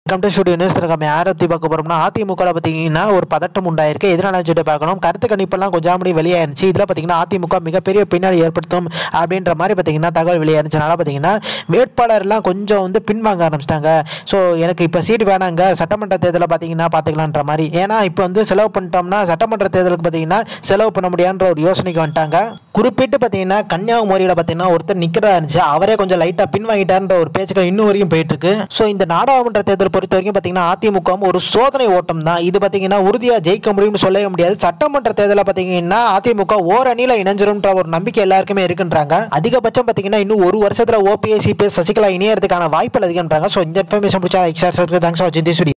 Welcome to studio news. நம்ம யாரை பற்றி பார்க்க போகிறோம்னா, அதிமுக பார்த்தீங்கன்னா ஒரு பதட்டம் உண்டாயிருக்கு. எதனால சொல்லிட்டு பார்க்கணும். கருத்து கணிப்பெல்லாம் கொஞ்சம் முடி வெளியாயிருச்சு. இதில் பார்த்தீங்கன்னா அதிமுக மிகப்பெரிய பின்னாடி ஏற்படுத்தும் அப்படின்ற மாதிரி பார்த்தீங்கன்னா தகவல் வெளியாயிருச்சுனால பார்த்தீங்கன்னா வேட்பாளர்லாம் கொஞ்சம் பின்வாங்க ஆரம்பிச்சிட்டாங்க. ஸோ எனக்கு இப்போ சீட் வேணாங்க, சட்டமன்ற தேர்தலில் பார்த்தீங்கன்னா பார்த்துக்கலான்ற மாதிரி. ஏன்னா இப்போ செலவு பண்ணிட்டோம்னா சட்டமன்ற தேர்தலுக்கு பார்த்தீங்கன்னா செலவு பண்ண முடியாதுன்ற ஒரு யோசனைக்கு வந்துட்டாங்க. குறிப்பிட்டு பார்த்தீங்கன்னா கன்னியாகுமரியில் பார்த்தீங்கன்னா ஒருத்தர் நிற்கிறதா இருந்துச்சு. அவரே கொஞ்சம் லைட்டாக பின்வாங்கிட்டார்ன்ற ஒரு பேச்சுக்கள் இன்னும் வரைக்கும் போயிட்டு இருக்கு. ஸோ இந்த நாடாளுமன்ற தேர்தல் பொறுத்த வரைக்கும் பார்த்தீங்கன்னா அதிமுக ஒரு சோதனை ஓட்டம் தான். இது பார்த்தீங்கன்னா உறுதியாக ஜெயிக்க முடியும்னு சொல்லவே முடியாது. சட்டமன்ற தேர்தலில் பார்த்தீங்கன்னா அதிமுக ஓரணியில் இணைஞ்சிரும்ன்ற ஒரு நம்பிக்கை எல்லாருக்குமே இருக்குன்றாங்க. அதிகபட்சம் பார்த்தீங்கன்னா இன்னும் ஒரு வருஷத்துல ஓபிஎஸ் சிபிஎஸ் சசிகலா இணையறதுக்கான வாய்ப்புகள் அதிகம்ன்றாங்க. ஸோ இந்த இன்ஃபர்மேஷன் பிடிச்சா தேங்க்ஸ் ஃபார் வாட்சிங் திஸ் வீடியோ.